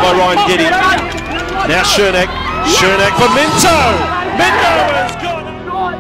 by Ryan Giddy. Now Chernak for Minto. Minto has got it.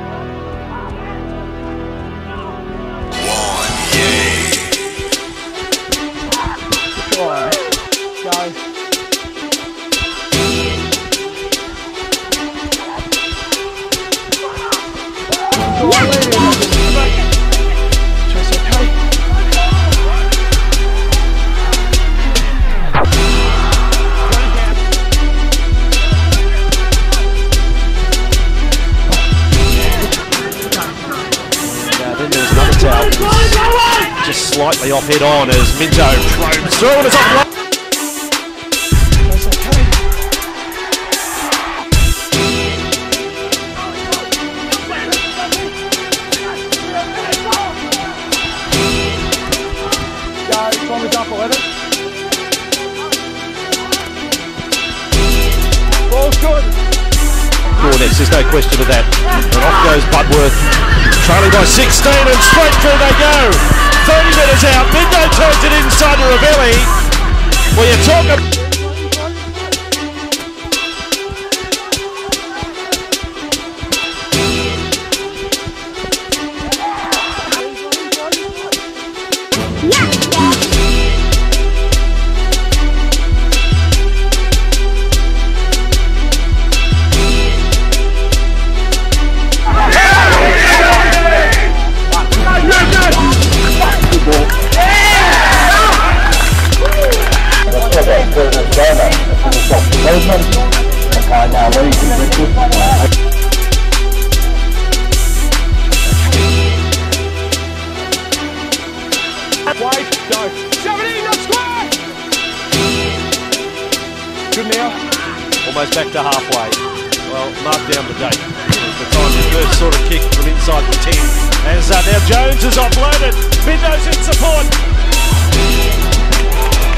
Just slightly off head on as Minto roams through and it's off. Ball's good. Cornets, there's no question of that. And off goes Budworth, trailing by 16 and straight through they go. 30 metres out, Minto turns it inside to Ravelli. Well, you talk about... Good now. Almost back to halfway. Well, mark down the date. It's the time to first sort of kick from inside the 10. As now Jones is offloaded. Minto's in support.